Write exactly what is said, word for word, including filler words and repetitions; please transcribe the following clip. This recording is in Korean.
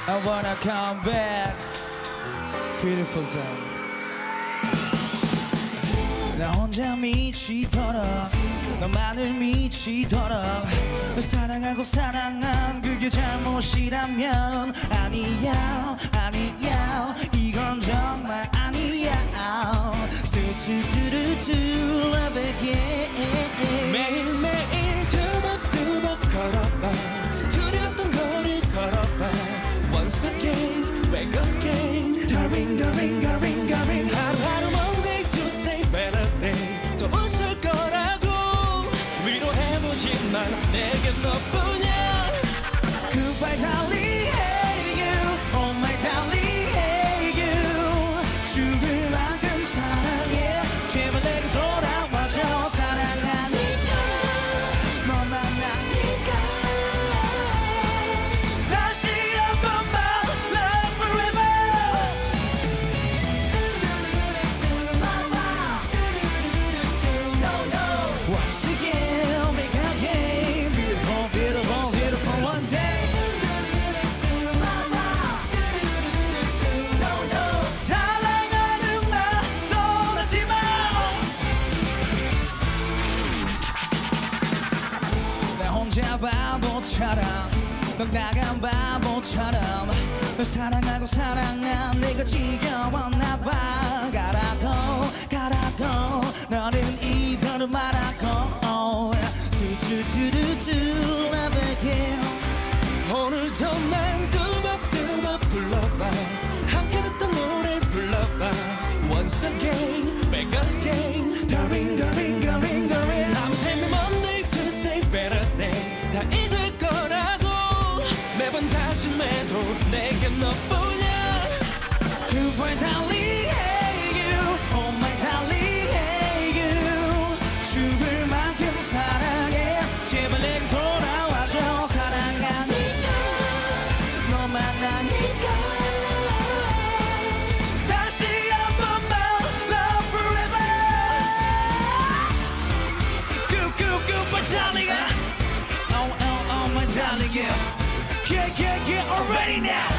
I wanna come back. Beautiful time. 나 혼자 미치도록 너만을 미치도록 널 사랑하고 사랑한 그게 잘못이라면 아니야 아니야 이건 정말 아니야. 뚜뚜뚜뚜뚜 love again. 매일매일 두벅두벅 걸어봐 두려웠던 거리를 걸어봐 Once again back again The ring the ring the ring the ring. 하루하루 Monday Tuesday better day 또 웃을 거라고 위로해보지만 내겐 너뿐이야. Goodbye darling hey you oh my darling hey you 죽을 만큼 사랑해 제발 내게 돌아와줘 사랑하니까 너 만나니까 다시 한 번만 love forever. Once again make a game beautiful beautiful beautiful one day. 사랑하는 나 떠나지 마. 나 혼자 바보처럼 넌 나간 바보처럼 널 사랑하고 사랑한 내가 지겨웠나 봐. 가라고 가라고 너는 이별을 말하고 뚜뚜뚜뚜뚜 love again. 오늘도 난 두벅두벅 불러봐 함께 듣던 노래를 불러봐 Once again back again The ring the ring the ring the ring. 밤샘이 Monday Tuesday better day 다 잊을 거라고 매번 다짐해도 내겐 너뿐이야. Goodbye darling hey you oh my darling hey you 죽을 만큼 사랑해 제발 내게 돌아와줘 사랑하니까 너 만나니까 다시 한 번만 love forever. Good good goodbye darling oh oh oh my darling yeah yeah yeah yeah already now.